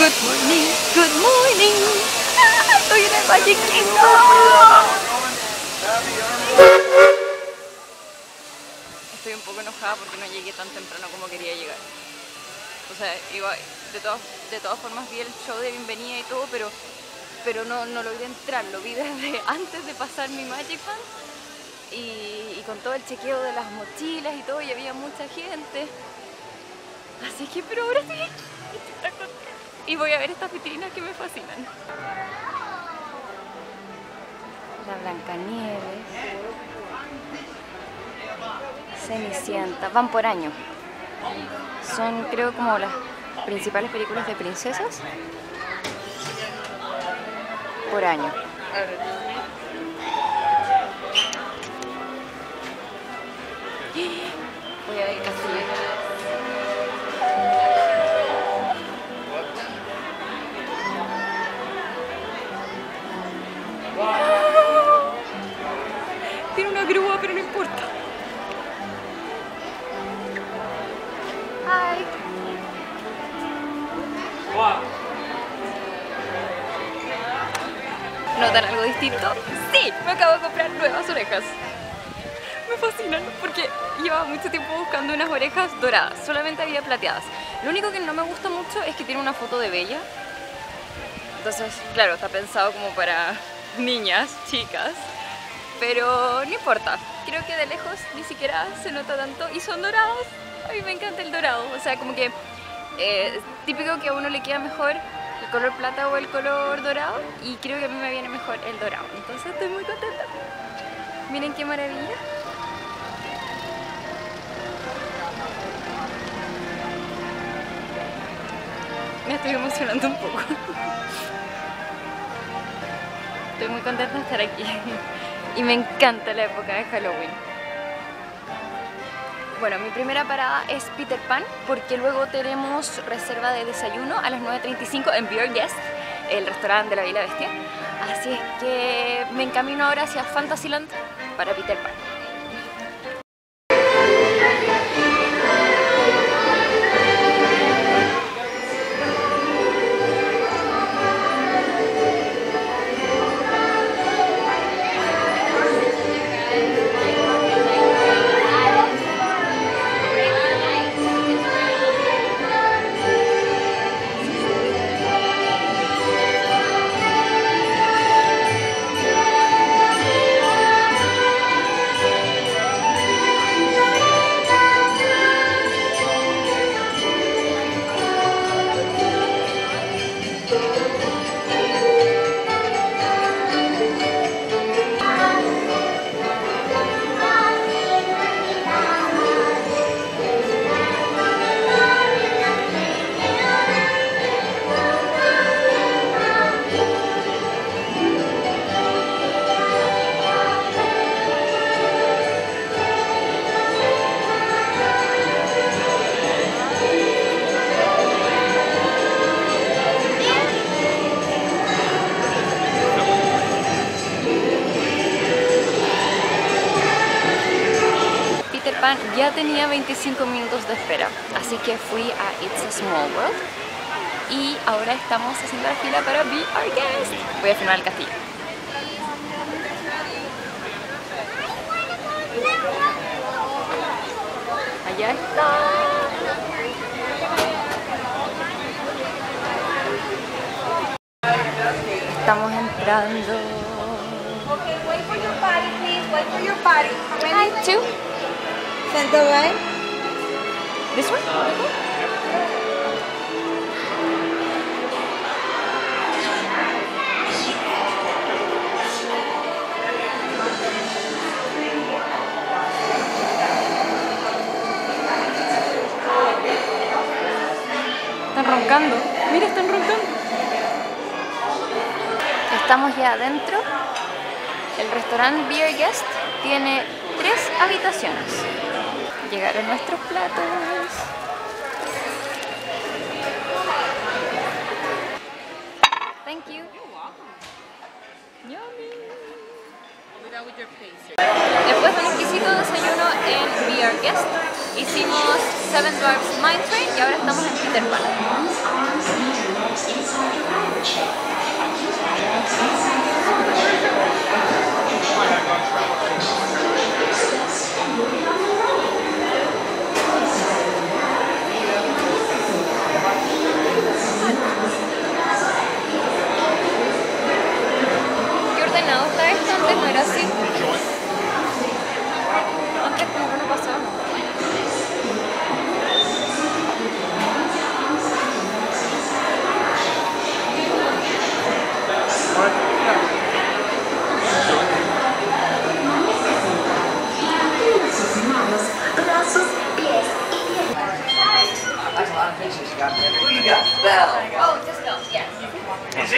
Good morning, good morning. Estoy en el Magic Kingdom. Estoy un poco enojada porque no llegué tan temprano como quería llegar. O sea, igual, de todas formas vi el show de bienvenida y todo, pero no logré entrar. Lo vi desde antes de pasar mi Magic Band y con todo el chequeo de las mochilas y todo, y había mucha gente. Así que, pero ahora sí, estoy tan contenta. Y voy a ver estas vitrinas que me fascinan. La Blancanieves, Cenicienta, van por año. Son, creo, como las principales películas de princesas por año. Voy a ver el castillo. Tiene una grúa, pero no importa. Hi. ¿Notan algo distinto? Sí, me acabo de comprar nuevas orejas. Me fascinan porque llevaba mucho tiempo buscando unas orejas doradas, solamente había plateadas. Lo único que no me gusta mucho es que tiene una foto de Bella. Entonces, claro, está pensado como para niñas, chicas, pero no importa. Creo que de lejos ni siquiera se nota tanto y son dorados. A mí me encanta el dorado, o sea, como que típico que a uno le queda mejor el color plata o el color dorado, y creo que a mí me viene mejor el dorado. Entonces estoy muy contenta. Miren qué maravilla. Me estoy emocionando un poco. Estoy muy contenta de estar aquí y me encanta la época de Halloween. Bueno, mi primera parada es Peter Pan porque luego tenemos reserva de desayuno a las 9:35 en Be Our Guest, el restaurante de la Bella y la Bestia. Así es que me encamino ahora hacia Fantasyland para Peter Pan. Ya tenía 25 minutos de espera, así que fui a It's a Small World y ahora estamos haciendo la fila para Be Our Guest. Voy a filmar el castillo. Allá está. Estamos entrando. Okay, wait for your body, please. Wait for your body. Hi, two. Center right. This one? Están roncando. Mira, están roncando. Estamos ya adentro. El restaurante Be Our Guest tiene 3 habitaciones. Llegaron nuestros platos. Thank you. Yummy. Después de un exquisito desayuno en Be Our Guest, hicimos Seven Dwarfs Mine Train y ahora estamos en Peter Pan.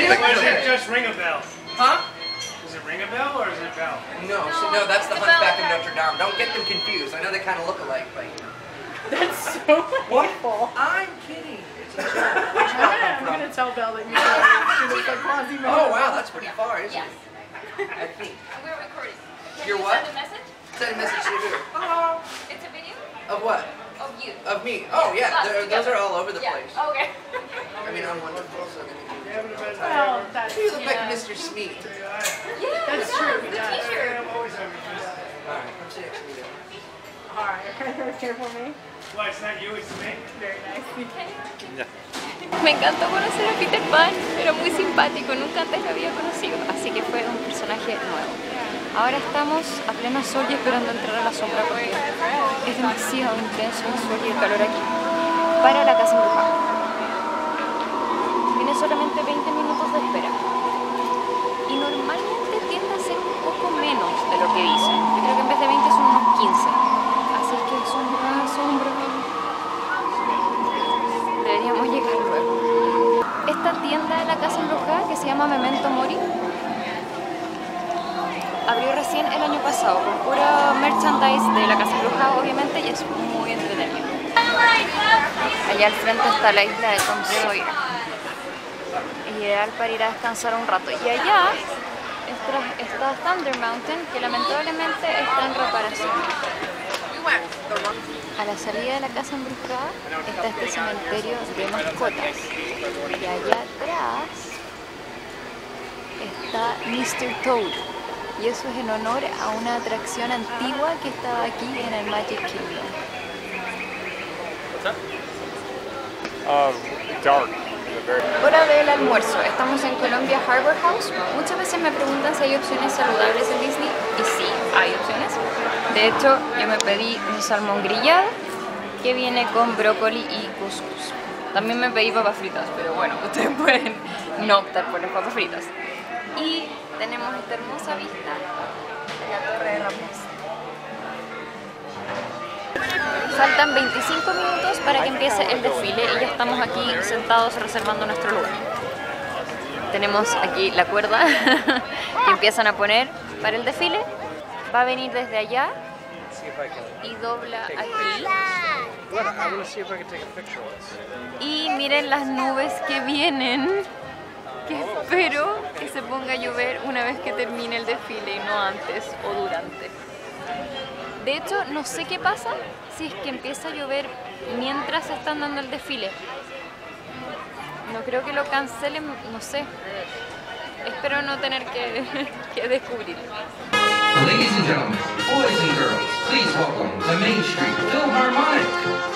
Or is it just ring a bell? Huh? Is it ring a bell or is it bell? No, no, that's the Hunchback of Notre Dame. Don't get them confused. I know they kind of look alike, but you know. That's so What? hateful. I'm kidding. It's a joke. Where'd you come I'm from? gonna tell Belle that you she looks like Quasimodo. Oh wow, that's pretty far, isn't Yes. it? I think. We're recording. Can You're you what? send a message? Send a message to who? It's a video Of what? of you. Of me. Oh yeah, Us those together. are all over the Yeah. place. Okay. I mean, I'm wonderful, so they can Well, that's, You look like yeah. Mr. Smeet. Yeah, That's it true, does. it The does. t-shirt. I'm always having this. Alright, come sit next to me then. Alright, you're here for me. Why, it's not you, it's me? Very nice. Me encantó conocer a Peter Pan, era muy simpático, nunca antes lo había conocido, así que fue un personaje nuevo. Ahora estamos a pleno sol y esperando entrar a la sombra porque es demasiado intenso el sol y el calor aquí. Para la casa embrujada. Tiene solamente 20 minutos de espera. Y normalmente tiende a ser un poco menos de lo que dicen. Yo creo que en vez de 20 son unos 15. Así que es una sombra. Deberíamos llegar luego. Esta tienda de la casa embrujada que se llama Memento Mori abrió recién el año pasado con puro merchandise de la casa embrujada obviamente y es muy entretenido. Allá al frente está la isla de Tom Sawyer, ideal para ir a descansar un rato. Y allá está Thunder Mountain, que lamentablemente está en reparación. A la salida de la casa embrujada está este cementerio de mascotas y allá atrás está Mr. Toad y eso es en honor a una atracción antigua que estaba aquí en el Magic Kingdom. Dark. Hora del almuerzo, estamos en Columbia Harbor House. Muchas veces me preguntan si hay opciones saludables en Disney y sí, hay opciones. De hecho, yo me pedí un salmón grillado que viene con brócoli y couscous. También me pedí papas fritas, pero bueno, ustedes pueden no optar por las papas fritas. Y tenemos esta hermosa vista de la Torre de Rapunzel. Faltan 25 minutos para que empiece el desfile y ya estamos aquí sentados reservando nuestro lugar. Tenemos aquí la cuerda que empiezan a poner para el desfile. Va a venir desde allá y dobla aquí. Y miren las nubes que vienen, que espero que se ponga a llover una vez que termine el desfile y no antes o durante. De hecho, no sé qué pasa si es que empieza a llover mientras están dando el desfile. No creo que lo cancelen, no sé. Espero no tener que descubrir. Ladies and gentlemen, boys and girls, please welcome the Main Street Philharmonic.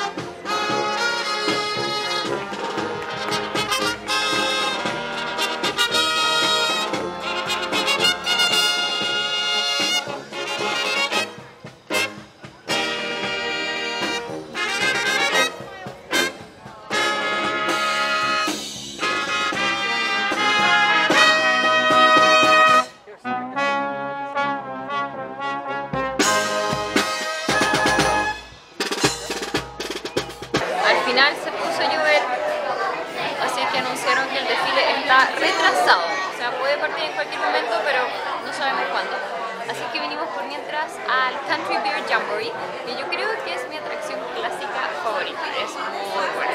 Al final se puso a llover, así que anunciaron que el desfile está retrasado. O sea, puede partir en cualquier momento, pero no sabemos cuándo. Así que venimos por mientras al Country Bear Jamboree, que yo creo que es mi atracción clásica favorita. Es muy buena.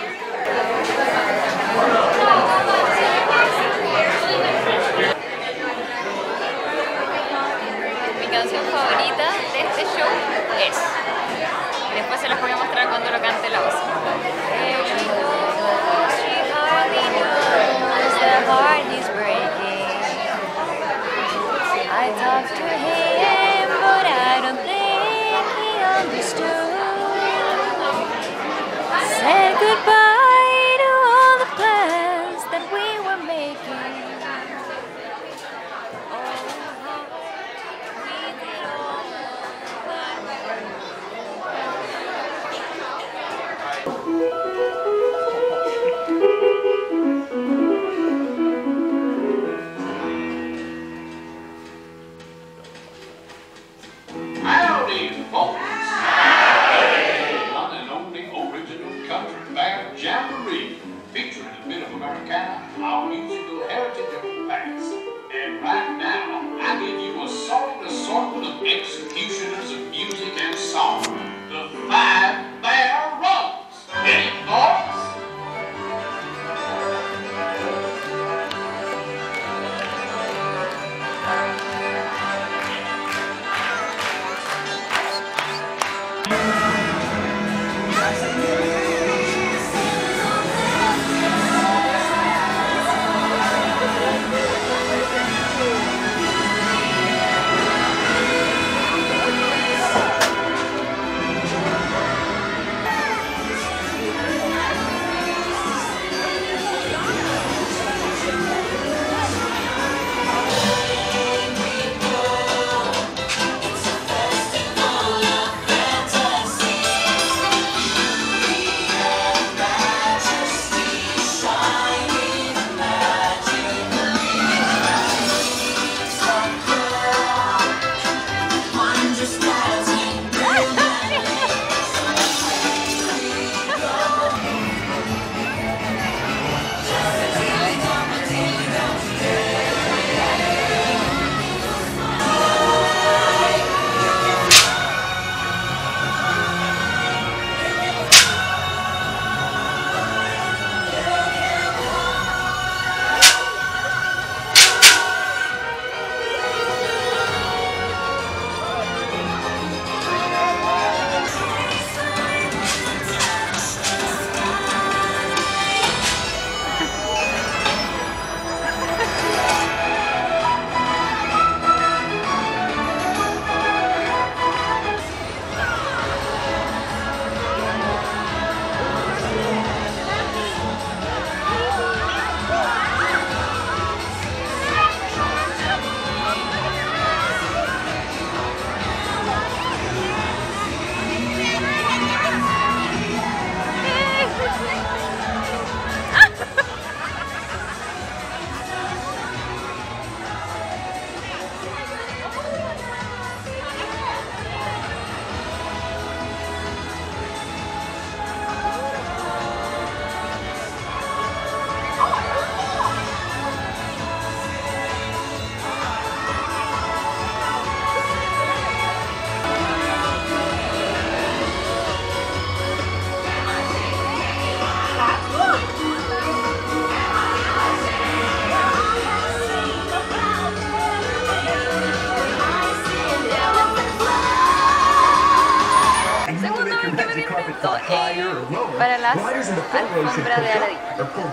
Mi canción favorita de este show es... Después se las voy a mostrar cuando lo cante la voz. I talked to him, but I don't think he understood. Said goodbye to all the plans that we were making. recap our musical heritage of the past. And right now, I give you a solid assortment of executioners of music and song. The Five Bear Runs. Get it, boys? para las alfombras de Aladdin.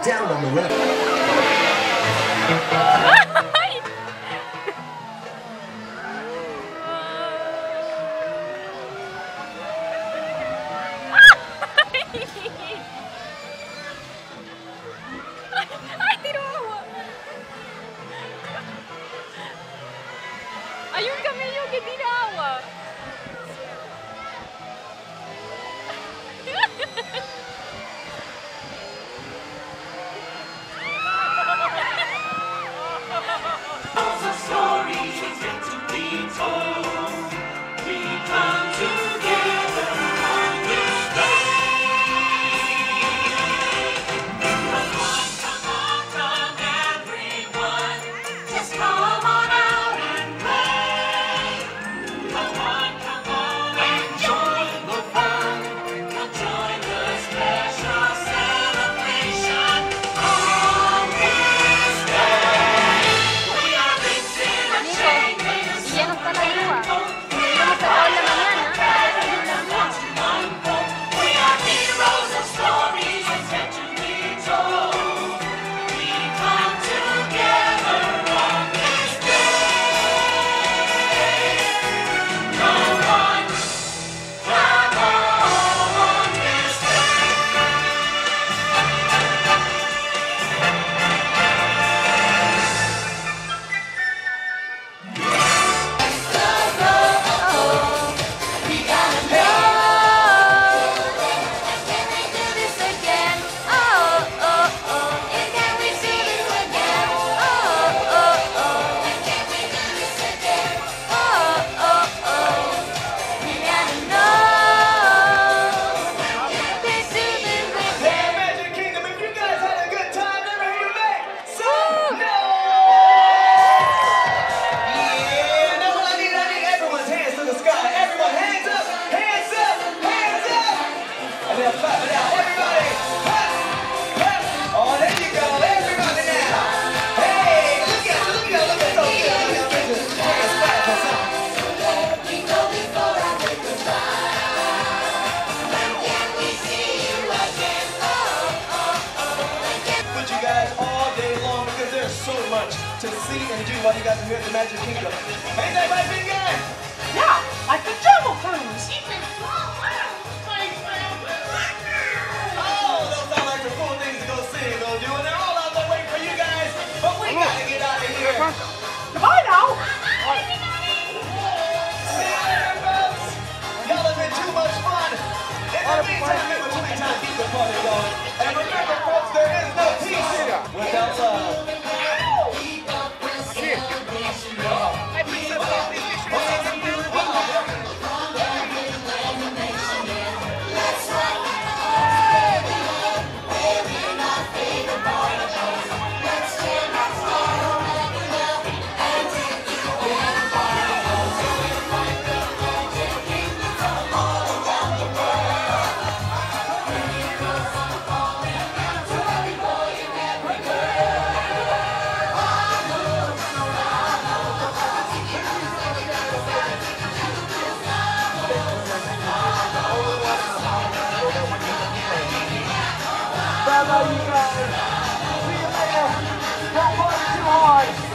¡Ay, tiró agua! Hay un camello que tira agua. Join the fun, join the guys all day long because there's so much to see and do while you guys are here at the Magic Kingdom. Ain't that right, Big Gang? Yeah, like the Jungle Cruise. Oh, those sound like some cool things to go see and go do, and they're all out there waiting for you guys. But we gotta get out of here. Goodbye now. See you later, folks. Y'all have been too much fun. In the meantime, in between time, keep the party going. And remember, folks, there is no peace without love. Bye-bye, you guys. See you later. Don't party too hard.